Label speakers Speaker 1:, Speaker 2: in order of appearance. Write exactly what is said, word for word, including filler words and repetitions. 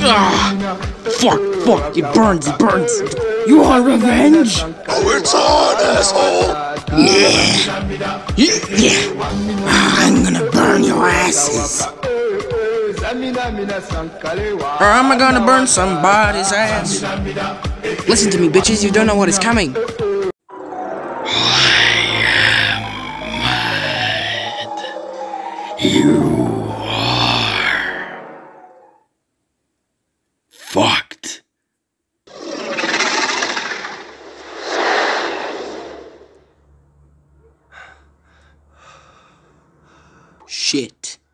Speaker 1: Ah, fuck, fuck, it burns, it burns. You want revenge?
Speaker 2: Oh, it's on, asshole!
Speaker 1: Yeah. Yeah. I'm gonna burn your asses. Or am I gonna burn somebody's ass? Listen to me, bitches, you don't know what is coming. You are fucked. Shit.